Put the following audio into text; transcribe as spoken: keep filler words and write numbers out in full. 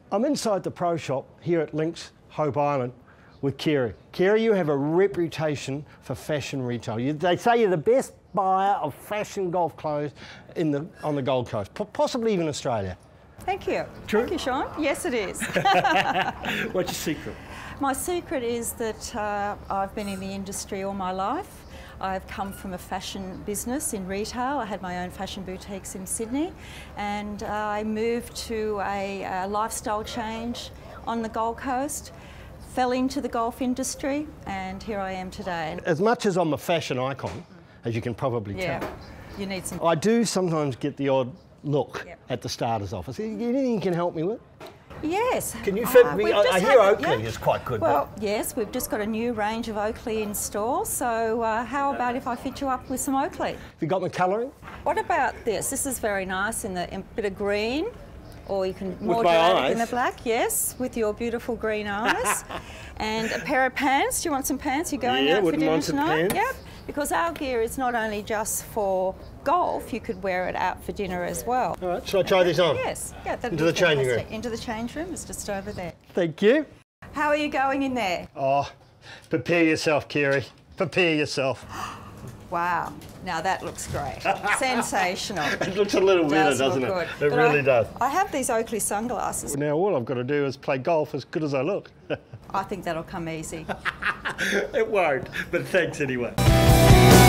I'm inside the pro shop here at Links Hope Island with Kiri. Kiri, you have a reputation for fashion retail. You, they say you're the best buyer of fashion golf clothes in the, on the Gold Coast, possibly even Australia. Thank you. True? Thank you, Sean. Yes, it is. What's your secret? My secret is that uh, I've been in the industry all my life. I've come from a fashion business in retail. I had my own fashion boutiques in Sydney, and uh, I moved to a, a lifestyle change on the Gold Coast, fell into the golf industry, and here I am today. As much as I'm a fashion icon, as you can probably yeah, tell, you need some. I do sometimes get the odd look Yep. at the starter's office. Anything you can help me with? Yes. Can you fit Uh, me? we've I, just I hear had- Oakley yeah. is quite good. Well, yes, we've just got a new range of Oakley in store, so uh, how about if I fit you up with some Oakley? Have you got my colouring? What about this? This is very nice in the in a bit of green, or you can more my dramatic in eyes? the black, yes, with your beautiful green eyes. And a pair of pants. Do you want some pants? You're going Yeah, out for wouldn't dinner mind some tonight? pants. Yep. Because our gear is not only just for golf, you could wear it out for dinner as well. All right, shall I try this on? Yes. Yeah, that'd Into be the changing fantastic. room. Into the change room. It's just over there. Thank you. How are you going in there? Oh, prepare yourself, Kiri. Prepare yourself. Wow. Now that looks great. Sensational. It looks a little better, Does look doesn't it? good. It But really I, does. I have these Oakley sunglasses. Now all I've got to do is play golf as good as I look. I think that'll come easy. It won't, but thanks anyway.